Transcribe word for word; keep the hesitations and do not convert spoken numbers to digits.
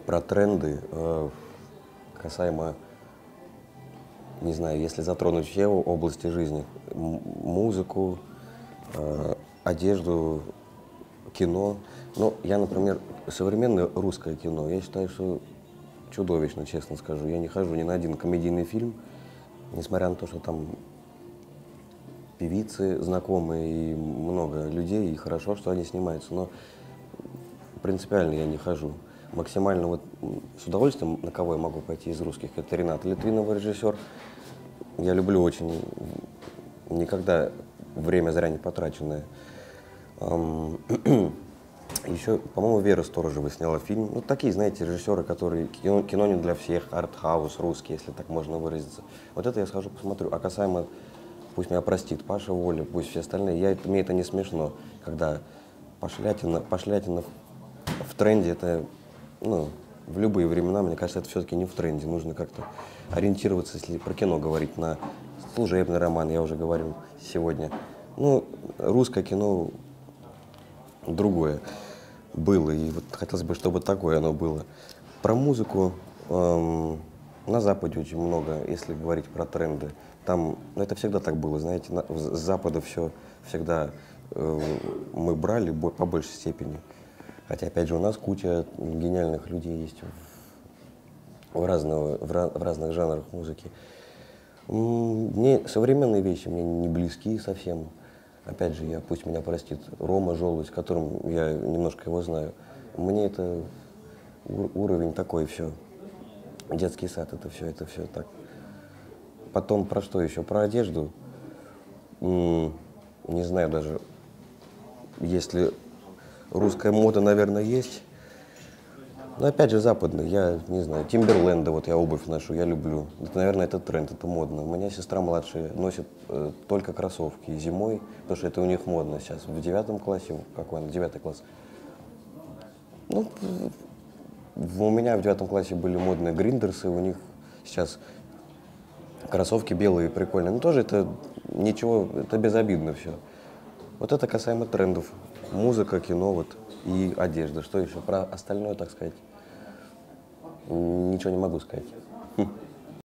Про тренды, э, касаемо, не знаю, если затронуть все области жизни, м- музыку, э, одежду, кино. Ну, я, например, современное русское кино, я считаю, что чудовищно, честно скажу. Я не хожу ни на один комедийный фильм, несмотря на то, что там певицы знакомые и много людей, и хорошо, что они снимаются, но принципиально я не хожу. Максимально вот м, с удовольствием, на кого я могу пойти из русских, это Ренат Литвинов, режиссер. Я люблю очень, никогда время зря не потраченное. Ам, Еще, по-моему, Вера Сторожева сняла фильм. Ну, такие, знаете, режиссеры, которые кино, кино не для всех, артхаус русский, если так можно выразиться. Вот это я схожу, посмотрю. А касаемо, пусть меня простит Паша Воля, пусть все остальные, я, это, мне это не смешно, когда пошлятина, пошлятина в, в тренде, это, ну, в любые времена, мне кажется, это все-таки не в тренде. Нужно как-то ориентироваться, если про кино говорить, на служебный роман, я уже говорил сегодня. Ну, русское кино другое было, и вот хотелось бы, чтобы такое оно было. Про музыку эм, на Западе очень много, если говорить про тренды. Там, ну, это всегда так было, знаете, на, с Запада все всегда э, мы брали бо, по большей степени. Хотя, опять же, у нас куча гениальных людей есть в, в, разного, в, ra- в разных жанрах музыки. М, Мне современные вещи мне не близки совсем. Опять же, я, пусть меня простит Рома Желудь, которым я немножко его знаю. Мне это ур- уровень такой, все. Детский сад, это все, это все так. Потом про что еще? Про одежду. М, Не знаю даже, если русская мода, наверное, есть. Но опять же западная, я не знаю, Тимберленда, вот я обувь ношу, я люблю. Это, наверное, это тренд, это модно. У меня сестра младшая носит э, только кроссовки зимой, потому что это у них модно сейчас. В девятом классе, какой он, девятый класс. Ну, в- у меня в девятом классе были модные гриндерсы, у них сейчас кроссовки белые, прикольные. Ну, тоже это ничего, это безобидно все. Вот это касаемо трендов. Музыка, кино вот и одежда. Что еще? Про остальное, так сказать, м, ничего не могу сказать.